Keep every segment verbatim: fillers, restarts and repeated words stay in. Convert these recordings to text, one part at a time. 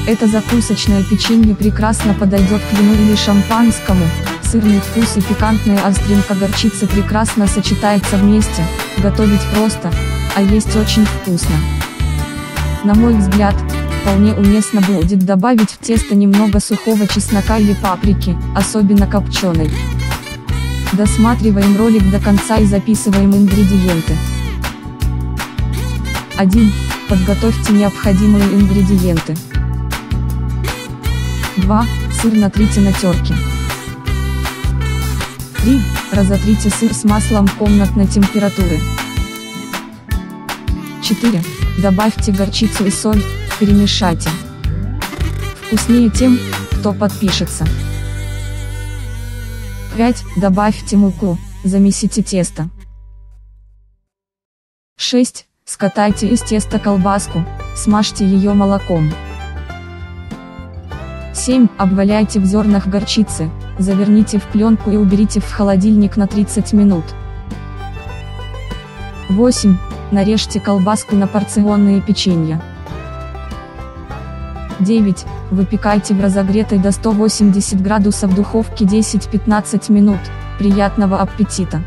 Это закусочное печенье прекрасно подойдет к вину или шампанскому. Сырный вкус и пикантная остринка горчицы прекрасно сочетаются вместе. Готовить просто, а есть очень вкусно. На мой взгляд, вполне уместно будет добавить в тесто немного сухого чеснока или паприки, особенно копченой. Досматриваем ролик до конца и записываем ингредиенты. один. Подготовьте необходимые ингредиенты. два. Сыр натрите на терке. три. Разотрите сыр с маслом комнатной температуры. четыре. Добавьте горчицу и соль, перемешайте. Вкуснее тем, кто подпишется. пять. Добавьте муку, замесите тесто. шесть. Скатайте из теста колбаску, смажьте ее молоком. семь. Обваляйте в зернах горчицы, заверните в пленку и уберите в холодильник на тридцать минут. восемь. Нарежьте колбаску на порционные печенья. девять. Выпекайте в разогретой до ста восьмидесяти градусов духовке десять-пятнадцать минут. Приятного аппетита!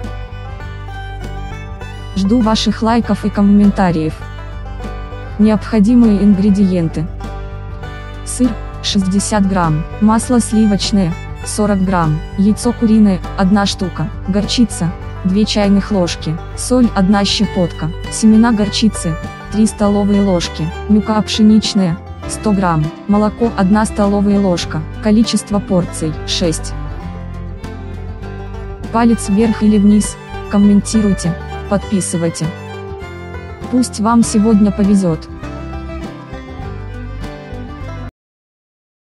Жду ваших лайков и комментариев. Необходимые ингредиенты. Сыр, шестьдесят грамм, масло сливочное, сорок грамм, яйцо куриное, одна штука, горчица, две чайных ложки, соль, одна щепотка, семена горчицы, три столовые ложки, мука пшеничная, сто грамм, молоко, одна столовая ложка, количество порций, шесть. Палец вверх или вниз, комментируйте, подписывайте. Пусть вам сегодня повезет.